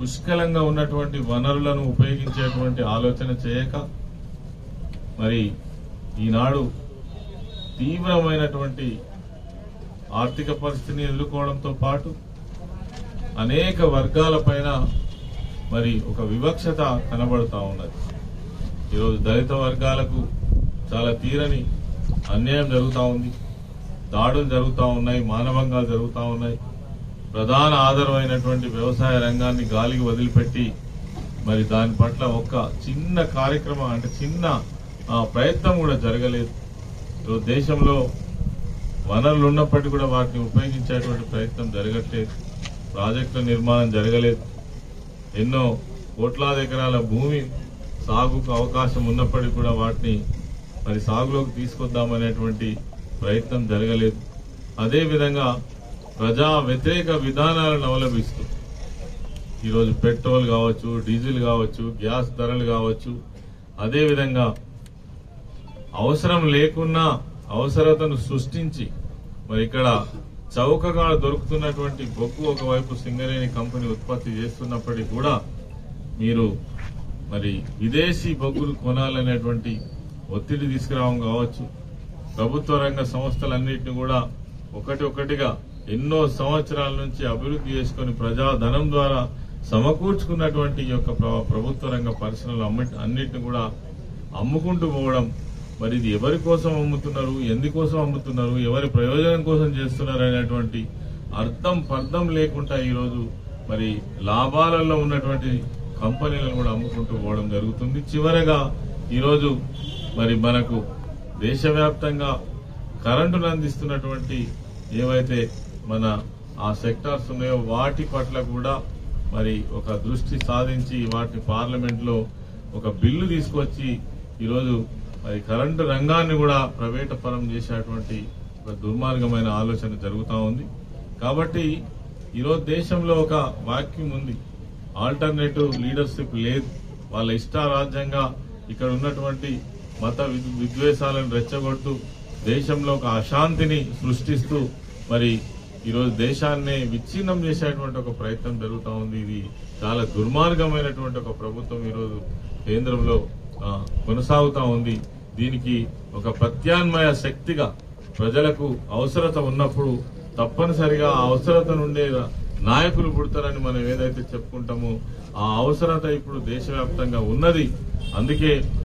పుష్కలంగా ఉన్నటువంటి వనరులను ఉపయోగించేటువంటి ఆలోచన చేయక మరి ఈనాడు తీవ్రమైనటువంటి ఆర్థిక పరిస్థితిని ఎదుర్కోవడంతో పాటు అనేక వర్గాలపైన మరి ఒక వివక్షత కనబడుతూ ఉన్నది. ఈరోజు దళిత వర్గాలకు చాలా తీరని అన్యాయం జరుగుతూ ఉంది, దాడులు జరుగుతూ ఉన్నాయి, మానభంగాలు జరుగుతూ ఉన్నాయి. ప్రధాన ఆధారమైనటువంటి వ్యవసాయ రంగాన్ని గాలికి వదిలిపెట్టి మరి దాని పట్ల ఒక చిన్న కార్యక్రమం అంటే చిన్న ప్రయత్నం కూడా జరగలేదు. ఈరోజు దేశంలో వనరులు ఉన్నప్పటికీ కూడా వాటిని ఉపయోగించేటువంటి ప్రయత్నం జరగట్లేదు. ప్రాజెక్టుల నిర్మాణం జరగలేదు. ఎన్నో కోట్లాది ఎకరాల భూమి సాగుకు అవకాశం ఉన్నప్పటికీ కూడా వాటిని మరి సాగులోకి తీసుకొద్దామనేటువంటి ప్రయత్నం జరగలేదు. అదేవిధంగా ప్రజా వ్యతిరేక విధానాలను అవలంబిస్తూ ఈరోజు పెట్రోల్ కావచ్చు, డీజిల్ కావచ్చు, గ్యాస్ ధరలు కావచ్చు, అదేవిధంగా అవసరం లేకున్నా అవసరతను సృష్టించి మరి ఇక్కడ చౌకగా దొరుకుతున్నటువంటి బొగ్గు ఒకవైపు సింగరేణి కంపెనీ ఉత్పత్తి చేస్తున్నప్పటికీ కూడా మీరు మరి విదేశీ బొగ్గులు కొనాలనేటువంటి ఒత్తిడి తీసుకురావడం కావచ్చు, ప్రభుత్వ రంగ సంస్థలన్నింటినీ కూడా ఒకటిగా ఎన్నో సంవత్సరాల నుంచి అభివృద్ధి చేసుకుని ప్రజాధనం ద్వారా సమకూర్చుకున్నటువంటి ఈ యొక్క ప్రభుత్వ రంగ పరిశ్రమలు అన్నింటినీ కూడా అమ్ముకుంటూ పోవడం, మరి ఇది ఎవరి కోసం అమ్ముతున్నారు, ఎందుకోసం అమ్ముతున్నారు, ఎవరి ప్రయోజనం కోసం చేస్తున్నారు అనేటువంటి పర్థం లేకుండా ఈరోజు మరి లాభాలలో ఉన్నటువంటి కంపెనీలను కూడా అమ్ముకుంటూ పోవడం జరుగుతుంది. చివరగా ఈరోజు మరి మనకు దేశవ్యాప్తంగా కరెంటును అందిస్తున్నటువంటి ఏవైతే మన ఆ సెక్టార్స్ ఉన్నాయో వాటి పట్ల కూడా మరి ఒక దృష్టి సాధించి వాటిని పార్లమెంట్ లో ఒక బిల్లు తీసుకొచ్చి ఈరోజు మరి కరెంటు రంగాన్ని కూడా ప్రైవేట్ పరం చేసేటువంటి ఒక దుర్మార్గమైన ఆలోచన జరుగుతూ ఉంది. కాబట్టి ఈరోజు దేశంలో ఒక వాక్యూమ్ ఉంది, ఆల్టర్నేటివ్ లీడర్షిప్ లేదు. వాళ్ళ ఇష్టారాజ్యంగా ఇక్కడ ఉన్నటువంటి మత విద్వేషాలను రెచ్చగొడుతూ దేశంలో ఒక అశాంతిని సృష్టిస్తూ మరి ఈరోజు దేశాన్ని విచ్ఛిన్నం చేసేటువంటి ఒక ప్రయత్నం జరుగుతూ ఉంది. ఇది చాలా దుర్మార్గమైనటువంటి ఒక ప్రభుత్వం ఈరోజు కేంద్రంలో కొనసాగుతా ఉంది. దీనికి ఒక ప్రత్యామ్నాయ శక్తిగా ప్రజలకు అవసరత ఉన్నప్పుడు తప్పనిసరిగా ఆ అవసరత నుండే నాయకులు పుడతారని మనం ఏదైతే చెప్పుకుంటామో ఆ అవసరత ఇప్పుడు దేశవ్యాప్తంగా ఉన్నది. అందుకే